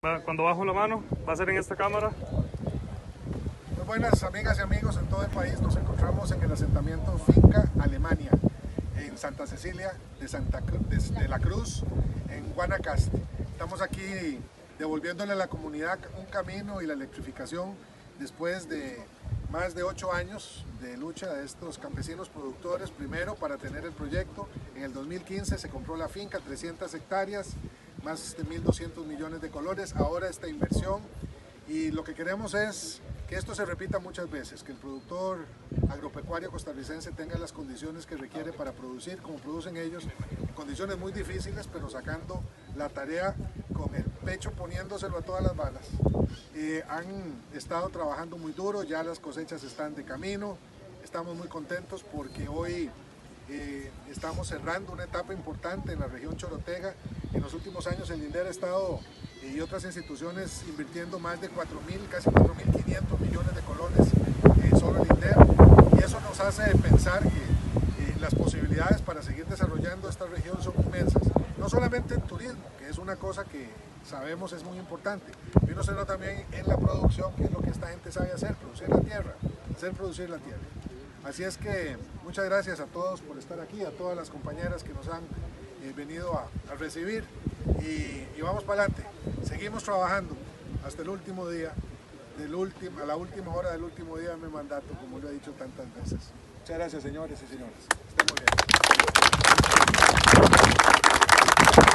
Cuando bajo la mano, va a ser en esta cámara. Muy buenas amigas y amigos en todo el país. Nos encontramos en el asentamiento Finca Alemania, en Santa Cecilia de la Cruz, en Guanacaste. Estamos aquí devolviéndole a la comunidad un camino y la electrificación después de más de 8 años de lucha de estos campesinos productores. Primero para tener el proyecto, en el 2015 se compró la finca, 300 hectáreas, más de 1.200 millones de colones. Ahora esta inversión, y lo que queremos es que esto se repita muchas veces, que el productor agropecuario costarricense tenga las condiciones que requiere para producir como producen ellos, condiciones muy difíciles, pero sacando la tarea con el pecho, poniéndoselo a todas las balas. Han estado trabajando muy duro, ya las cosechas están de camino. Estamos muy contentos porque hoy estamos cerrando una etapa importante en la región Chorotega. En los últimos años el INDER ha estado y otras instituciones invirtiendo más de 4.000, casi 4.500 millones de colones solo el INDER, y eso nos hace pensar que las posibilidades para seguir desarrollando esta región son inmensas, no solamente en turismo, que es una cosa que sabemos es muy importante, sino también en la producción, que es lo que esta gente sabe hacer, producir la tierra, hacer producir la tierra. Así es que muchas gracias a todos por estar aquí, a todas las compañeras que nos han venido a recibir, y vamos para adelante. Seguimos trabajando hasta el último día, a la última hora del último día de mi mandato, como lo he dicho tantas veces. Muchas gracias, señores y señoras. Estén muy bien.